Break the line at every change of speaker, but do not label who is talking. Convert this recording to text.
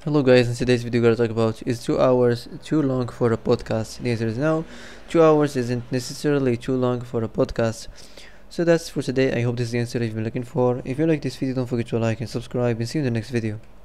Hello guys, in today's video we're gonna talk about, is 2 hours too long for a podcast? The answer is no. 2 hours isn't necessarily too long for a podcast. So that's for today. I hope this is the answer you've been looking for. If you like this video, don't forget to like and subscribe, and see you in the next video.